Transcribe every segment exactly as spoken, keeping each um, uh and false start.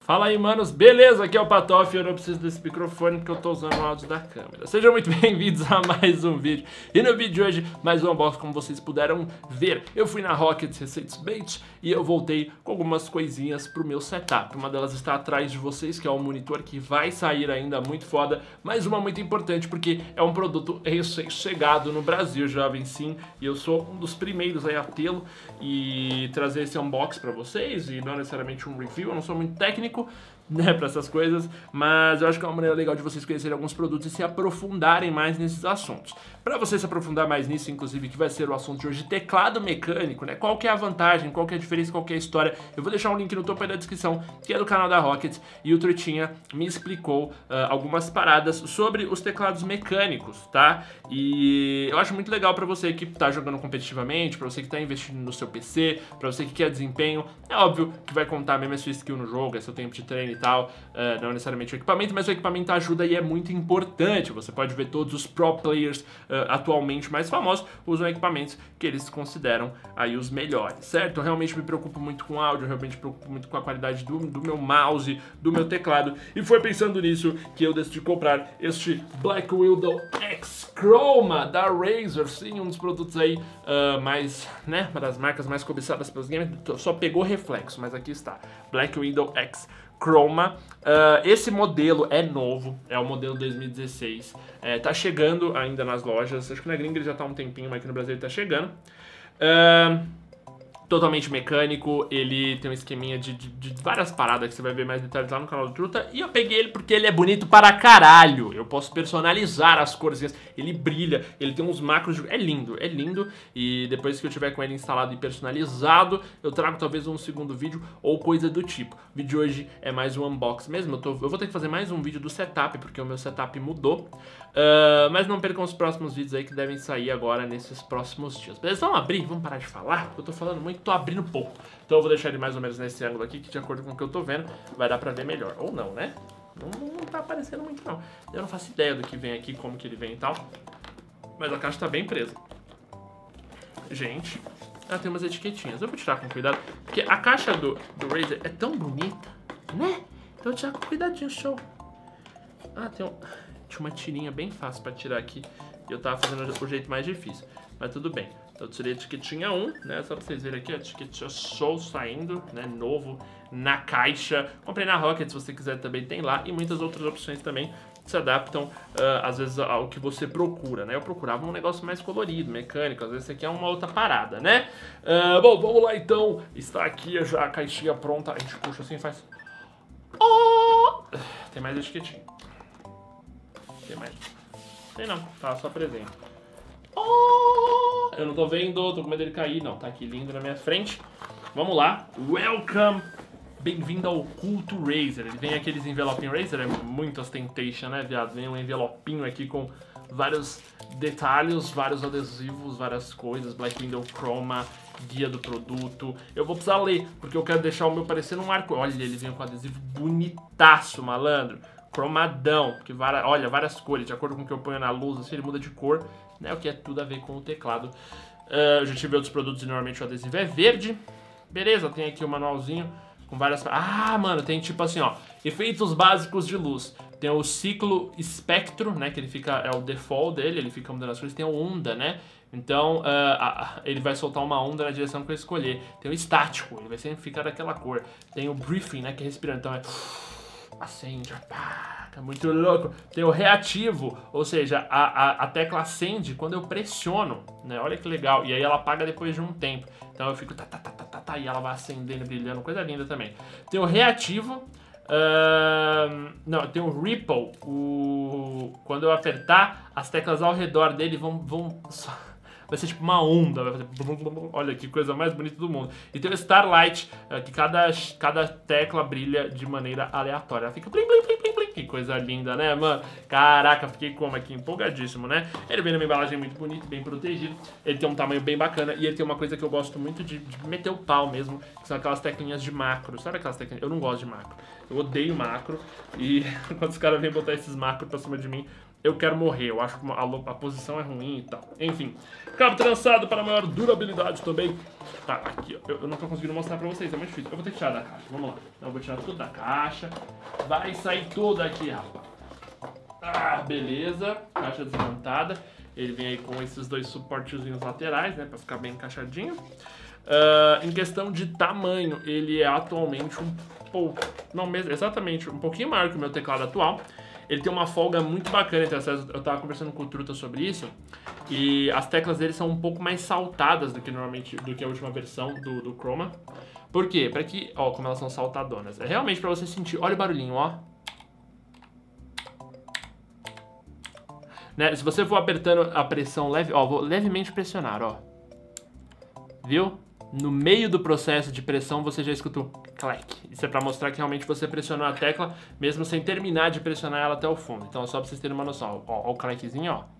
Fala aí, manos, beleza? Aqui é o Patof e eu não preciso desse microfone porque eu tô usando o áudio da câmera. Sejam muito bem-vindos a mais um vídeo. E no vídeo de hoje, mais um unboxing, como vocês puderam ver. Eu fui na Rockets recentemente e eu voltei com algumas coisinhas pro meu setup. Uma delas está atrás de vocês, que é um monitor que vai sair ainda muito foda, mas uma muito importante porque é um produto recém-chegado no Brasil, jovem, sim. E eu sou um dos primeiros aí a tê-lo e trazer esse unboxing pra vocês, e não necessariamente um review, eu não sou muito técnico, né, para essas coisas, mas eu acho que é uma maneira legal de vocês conhecerem alguns produtos e se aprofundarem mais nesses assuntos. Para você se aprofundar mais nisso, inclusive, que vai ser o assunto de hoje, teclado mecânico, né, qual que é a vantagem, qual que é a diferença, qual que é a história, eu vou deixar um link no topo aí da descrição, que é do canal da Rockets, e o Trutinha me explicou uh, algumas paradas sobre os teclados mecânicos, tá? E eu acho muito legal para você que tá jogando competitivamente, para você que tá investindo no seu P C, para você que quer desempenho, é óbvio que vai contar mesmo a sua skill no jogo, é seu tempo de treino e tal, uh, não necessariamente o equipamento, mas o equipamento ajuda e é muito importante. Você pode ver todos os pro players uh, atualmente mais famosos usam equipamentos que eles consideram aí os melhores, certo? Eu realmente me preocupo muito com áudio, eu realmente me preocupo muito com a qualidade do, do meu mouse, do meu teclado, e foi pensando nisso que eu decidi comprar este Black Widow X Chroma da Razer, sim, um dos produtos aí uh, mais, né, uma das marcas mais cobiçadas pelos gamers, só pegou reflexo, mas aqui está, Black Widow X Chroma. Uh, esse modelo é novo, é o modelo dois mil e dezesseis, é, tá chegando ainda nas lojas, acho que na gringa ele já tá há um tempinho, mas aqui no Brasil ele tá chegando. Uh, totalmente mecânico, ele tem um esqueminha de, de, de várias paradas que você vai ver mais detalhes lá no canal do Truta, e eu peguei ele porque ele é bonito para caralho, eu posso personalizar as corzinhas, ele brilha, ele tem uns macros, de... é lindo, é lindo, e depois que eu tiver com ele instalado e personalizado, eu trago talvez um segundo vídeo ou coisa do tipo. O vídeo de hoje é mais um unboxing mesmo, eu, tô... eu vou ter que fazer mais um vídeo do setup, porque o meu setup mudou, uh, mas não percam os próximos vídeos aí que devem sair agora nesses próximos dias. Beleza? Vamos abrir, vamos parar de falar, eu tô falando muito, tô abrindo pouco. Então eu vou deixar ele mais ou menos nesse ângulo aqui, que de acordo com o que eu tô vendo, vai dar pra ver melhor. Ou não, né? Não, não tá aparecendo muito, não. Eu não faço ideia do que vem aqui, como que ele vem e tal. Mas a caixa tá bem presa. Gente, ela tem umas etiquetinhas. Eu vou tirar com cuidado, porque a caixa do, do Razer é tão bonita, né? Então eu vou tirar com cuidadinho, show. Ah, tem um... tinha uma tirinha bem fácil pra tirar aqui. E eu tava fazendo o jeito mais difícil. Mas tudo bem. Então eu tirei a etiquetinha um, né? Só pra vocês verem aqui, a etiquetinha show saindo, né? Novo na caixa. Comprei na Rocket, se você quiser também tem lá. E muitas outras opções também se adaptam, uh, às vezes, ao que você procura, né? Eu procurava um negócio mais colorido, mecânico. Às vezes esse aqui é uma outra parada, né? Uh, bom, vamos lá então. Está aqui já a caixinha pronta. A gente puxa assim e faz... Oh! Tem mais etiquetinha. Tem mais. Tem não, tá só presente. Oh! Eu não tô vendo, tô com medo dele cair. Não, tá aqui lindo na minha frente. Vamos lá. Welcome! Bem-vindo ao culto Razer. Ele vem aqueles envelopinhos Razer, é muito ostentation, né, viado? Vem um envelopinho aqui com vários detalhes, vários adesivos, várias coisas. Black Widow Chroma, guia do produto. Eu vou precisar ler, porque eu quero deixar o meu parecendo um arco. Olha, ele vem com adesivo bonitaço, malandro. Cromadão, que vara, olha, várias cores, de acordo com o que eu ponho na luz, assim, ele muda de cor, né, o que é tudo a ver com o teclado. Uh, eu já tive outros produtos e normalmente o adesivo é verde. Beleza, tem aqui o manualzinho com várias... Ah, mano, tem tipo assim, ó, efeitos básicos de luz. Tem o ciclo espectro, né, que ele fica, é o default dele, ele fica mudando as cores. Tem o onda, né, então uh, a, ele vai soltar uma onda na direção que eu escolher. Tem o estático, ele vai sempre ficar daquela cor. Tem o briefing, né, que é respirando, então é... acende, pá, é muito louco. Tem o reativo, ou seja, a, a, a tecla acende quando eu pressiono, né? Olha que legal. E aí ela apaga depois de um tempo. Então eu fico tá, tá, tá, tá, tá, tá, e ela vai acendendo, brilhando, coisa linda também. Tem o reativo, uh, não, tem o ripple, o, quando eu apertar, as teclas ao redor dele vão... vão vai ser tipo uma onda, vai fazer... Olha que coisa mais bonita do mundo. E tem o Starlight, que cada, cada tecla brilha de maneira aleatória. Ela fica blim, blim, blim, blim, blim. Que coisa linda, né, mano? Caraca, fiquei como aqui, empolgadíssimo, né? Ele vem numa embalagem muito bonita, bem protegido. Ele tem um tamanho bem bacana. E ele tem uma coisa que eu gosto muito de, de meter o pau mesmo, que são aquelas teclinhas de macro. Sabe aquelas teclinhas? Eu não gosto de macro. Eu odeio macro. E quando os caras vêm botar esses macros pra cima de mim, eu quero morrer. Eu acho que a, a posição é ruim e tal. Enfim, cabo trançado para maior durabilidade também. Tá, aqui, ó. Eu, eu não tô conseguindo mostrar pra vocês, é muito difícil. Eu vou ter que tirar da caixa, vamos lá. Então, eu vou tirar tudo da caixa. Vai sair tudo aqui, rapaz. Ah, beleza. Caixa desmontada. Ele vem aí com esses dois suportezinhos laterais, né, pra ficar bem encaixadinho. Uh, em questão de tamanho, ele é atualmente um pouco, não mesmo, exatamente, um pouquinho maior que o meu teclado atual. Ele tem uma folga muito bacana entre as, eu tava conversando com o Truta sobre isso, e as teclas dele são um pouco mais saltadas do que normalmente, do que a última versão do, do Chroma. Por quê? Pra que, ó, como elas são saltadonas. É realmente pra você sentir, olha o barulhinho, ó. Né? Se você for apertando a pressão leve, ó, vou levemente pressionar, ó. Viu? No meio do processo de pressão você já escuta o clack. Isso é pra mostrar que realmente você pressionou a tecla, mesmo sem terminar de pressionar ela até o fundo. Então é só pra vocês terem uma noção. Ó, ó o clackzinho, ó.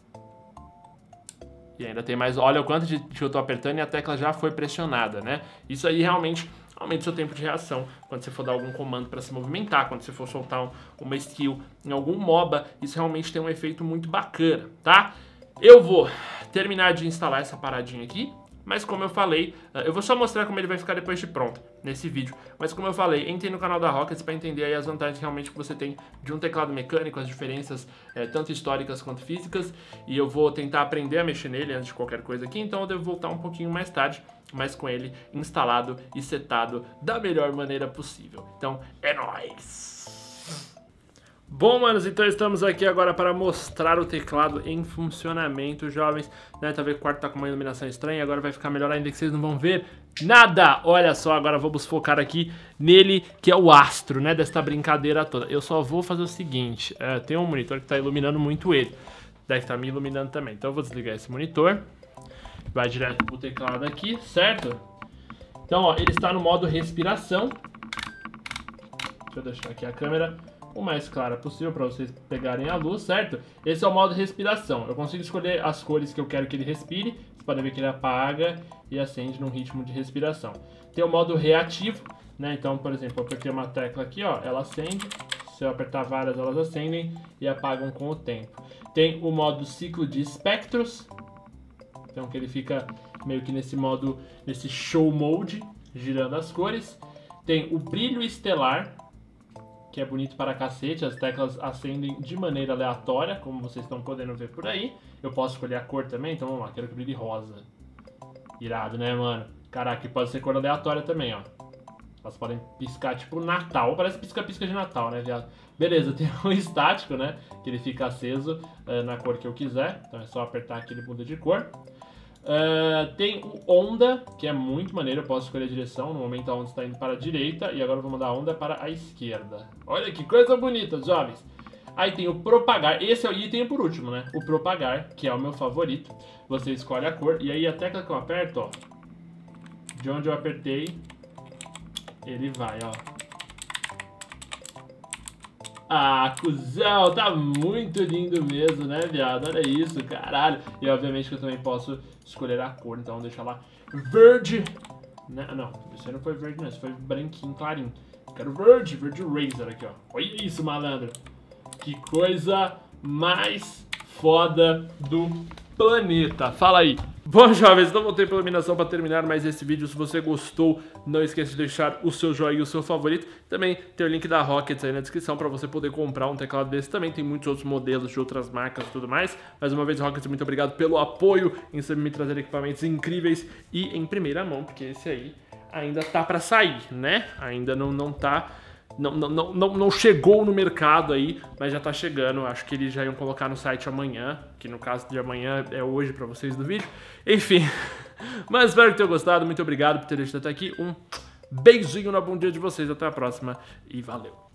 E ainda tem mais, olha o quanto de que eu tô apertando e a tecla já foi pressionada, né? Isso aí realmente aumenta o seu tempo de reação quando você for dar algum comando para se movimentar, quando você for soltar um, uma skill em algum MOBA, isso realmente tem um efeito muito bacana, tá? Eu vou terminar de instalar essa paradinha aqui, mas como eu falei, eu vou só mostrar como ele vai ficar depois de pronto nesse vídeo. Mas como eu falei, entre no canal da Rockets para entender aí as vantagens realmente que você tem de um teclado mecânico, as diferenças é, tanto históricas quanto físicas. E eu vou tentar aprender a mexer nele antes de qualquer coisa aqui, então eu devo voltar um pouquinho mais tarde, mas com ele instalado e setado da melhor maneira possível. Então é nóis! Bom, manos, então estamos aqui agora para mostrar o teclado em funcionamento, jovens, né? Talvez o quarto tá com uma iluminação estranha, agora vai ficar melhor ainda que vocês não vão ver nada. Olha só, agora vamos focar aqui nele, que é o astro, né, desta brincadeira toda. Eu só vou fazer o seguinte, é, tem um monitor que tá iluminando muito ele, deve estar me iluminando também, então eu vou desligar esse monitor, vai direto pro teclado aqui, certo? Então, ó, ele está no modo respiração. Deixa eu deixar aqui a câmera o mais clara possível para vocês pegarem a luz, certo? Esse é o modo respiração. Eu consigo escolher as cores que eu quero que ele respire. Vocês podem ver que ele apaga e acende num ritmo de respiração. Tem o modo reativo, né? Então, por exemplo, eu apertei uma tecla aqui, ó, ela acende. Se eu apertar várias, elas acendem e apagam com o tempo. Tem o modo ciclo de espectros. Então, que ele fica meio que nesse modo, nesse show mode, girando as cores. Tem o brilho estelar, que é bonito para cacete, as teclas acendem de maneira aleatória, como vocês estão podendo ver por aí. Eu posso escolher a cor também, então vamos lá, quero que brilhe rosa. Irado, né, mano? Caraca, e pode ser cor aleatória também, ó. Elas podem piscar tipo Natal, parece pisca-pisca de Natal, né, viado? Beleza, tem um estático, né, que ele fica aceso uh, na cor que eu quiser, então é só apertar aqui, ele muda de cor. Uh, tem o onda, que é muito maneiro, eu posso escolher a direção, no momento a onda está indo para a direita, e agora eu vou mandar a onda para a esquerda. Olha que coisa bonita, jovens! Aí tem o propagar, esse é o item por último, né? O propagar, que é o meu favorito. Você escolhe a cor, e aí a tecla que eu aperto, ó, de onde eu apertei, ele vai, ó. Ah, cuzão, tá muito lindo mesmo, né, viado? Olha isso, caralho. E obviamente que eu também posso escolher a cor, então vou deixar lá verde. Não, não, isso não foi verde não, isso foi branquinho, clarinho. Eu quero verde, verde Razer aqui, ó. Olha isso, malandro. Que coisa mais foda do planeta. Fala aí. Bom, jovens, não voltei pela iluminação para terminar mais esse vídeo. Se você gostou, não esqueça de deixar o seu joinha e o seu favorito. Também tem o link da Rockets aí na descrição para você poder comprar um teclado desse. Também tem muitos outros modelos de outras marcas e tudo mais. Mais uma vez, Rockets, muito obrigado pelo apoio em sempre me trazer equipamentos incríveis e em primeira mão, porque esse aí ainda tá para sair, né? Ainda não, não tá... Não, não, não, não chegou no mercado aí, mas já tá chegando. Acho que eles já iam colocar no site amanhã, que no caso de amanhã é hoje pra vocês do vídeo. Enfim, mas espero que tenham gostado. Muito obrigado por ter deixado até aqui. Um beijinho na bunda de vocês. Até a próxima e valeu!